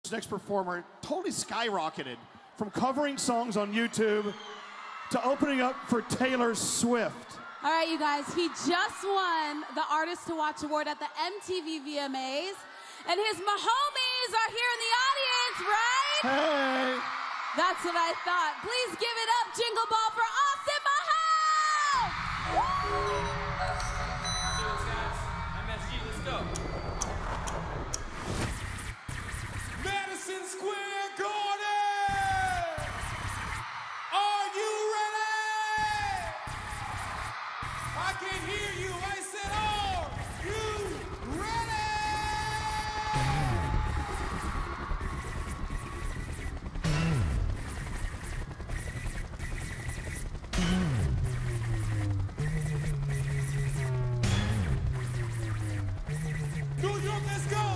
Next performer totally skyrocketed from covering songs on YouTube to opening up for Taylor Swift. All right, you guys, he just won the Artist to Watch Award at the MTV VMAs, and his Mahomies are here in the audience, right? Hey! That's what I thought. Please give it up, Jingle Ball, for Austin Mahone! Let's go. Madison Square Garden! Are you ready? I can hear you. I said, are you ready? New York, let's go!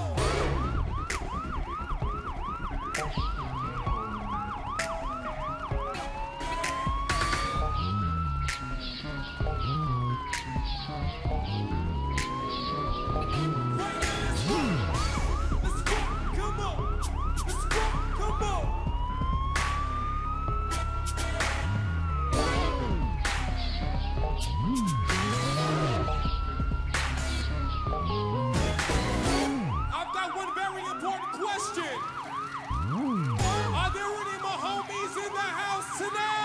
I've got one very important question. Are there any Mahomies in the house tonight?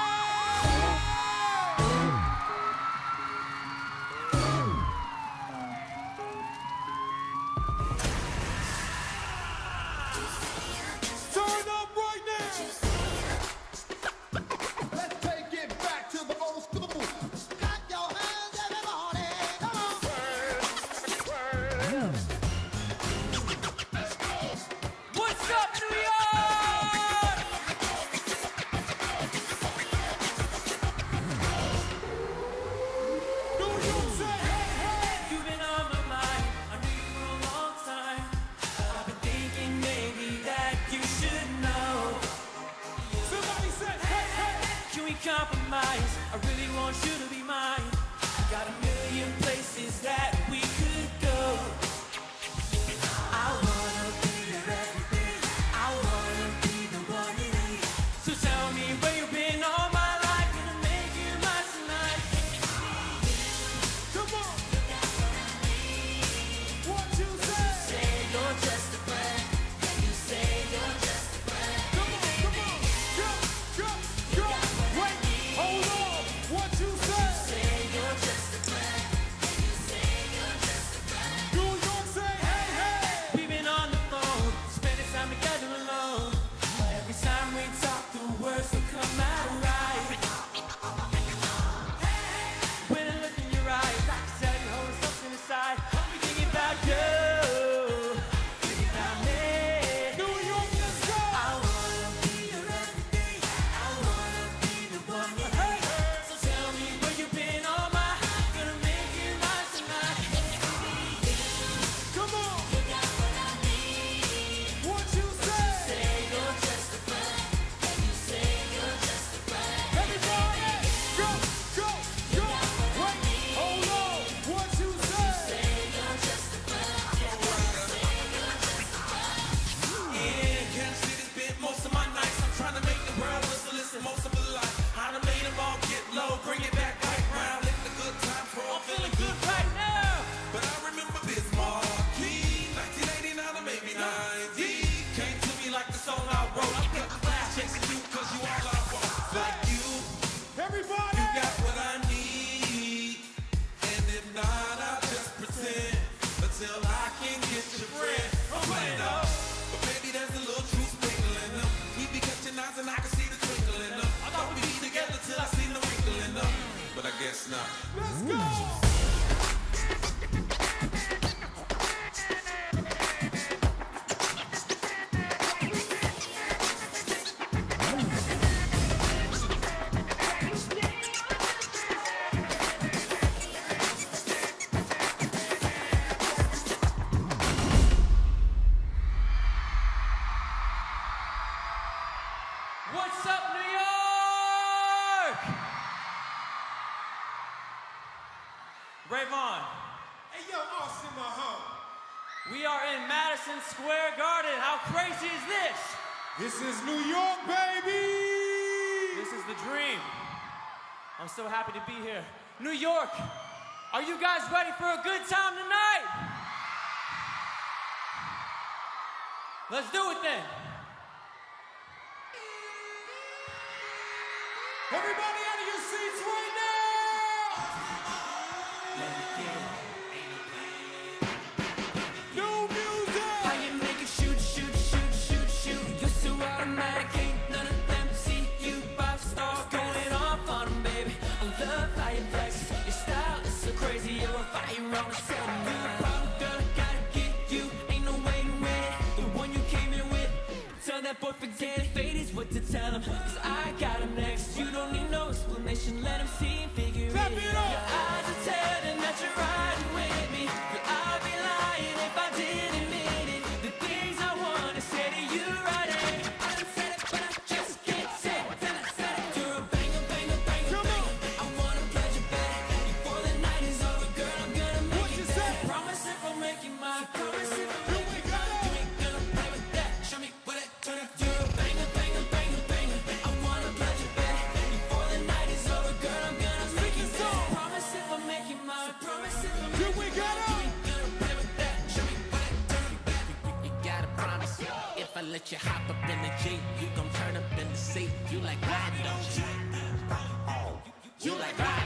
Turn up right now. Let's take it back to the old school. Clap your hands, everybody. Come on. What's up, New York? New York, say hey, hey. You've been on my mind, I knew you for a long time. I've been thinking maybe that you should know. Somebody say hey, hey. Can we compromise? I really want you to be mine. Got a million places that we could go. I wanna be your everything. I wanna be the one you need. So tell me where you've been all my life. Gonna make you mine tonight. Come on. What you say? Say you're just a friend. And you say you're just a friend. Come on, come on. Go, go, go. Wait, hold on. What you say? Say you're just a friend. And you say you're just a friend. New York, say hey, hey. We've been on the phone, spending time together alone. Every time we talk, the words will come out right. When I look in your eyes, I can tell you're holding something inside. I'll be thinking about you, thinking about me. New York, let's go. I wanna be your everything. I wanna be the one you need. So tell me where you've been all my life. Gonna make you mine tonight. Come on. What you say? Say you're just a friend, and you say you're just a friend. Everybody, go, go, go. Wait, hold on. What you say? Say you're just a friend, yeah. Say you're just a friend. Yeah, Kansas City spent most of my nights. I'm trying to make the world listen most of my life. I done made them all get low, bring it back right round, let the good times roll. I'm feeling good right now. But I remember Bismarck, 1989 or maybe 90. Came to me like the song I wrote. I'm cutting class, chasing you 'cause you all I want. Like you Everybody. got what I need. And if not, I'll just pretend until I can get your friend. I'm playing up. But maybe there's a little truth sprinkle in them. We be catching eyes and I can see the twinkle in them. I thought we'd be together till I seen the wrinkle in them. But I guess not. Let's go. What's up, New York? Rayvon, Hey, yo, Austin Mahone. we are in Madison Square Garden. How crazy is this? This is New York, baby! This is the dream. I'm so happy to be here. New York, are you guys ready for a good time tonight? Let's do it then. Everybody out of your seats right now! New music! How you make it shoot, shoot, shoot, shoot, shoot. You're so automatic, ain't none of them see you. 5 stars going off on 'em, baby. I love how you flex. Your style is so crazy, you're a fire on a set. New problem, girl, gotta get you. Ain't no waiting with it. The one you came in with. Tell that boy forget it. Fate is what to tell him. 'Cause I got him next. You don't need no explanation. Let him see and figure it. Clap it up. Your eyes are telling that you're riding with me. But I'd be lying if I didn't admit it. The things I wanna say to you right here. I done said it, but I just can't say it. Then I said it. You're a banger, banger, banger, Come banger. on. I wanna pleasure better. Before the night is over, girl, I'm gonna make What it you better. say? Promise if I'm making my promise if I'm Here we go. you ain't gonna play with that. Show me what it turn up. You're a banger, banger, banger, banger. I wanna pleasure better. Before the night is over, girl, I'm gonna make it better. Promise if I'm making my promise if I'm Here we go. you ain't gonna play with that. Show me what it turn up. You gotta promise, if I let you hop up in the Jeep, you gon' turn up in the seat. You like riding, don't you? You like riding.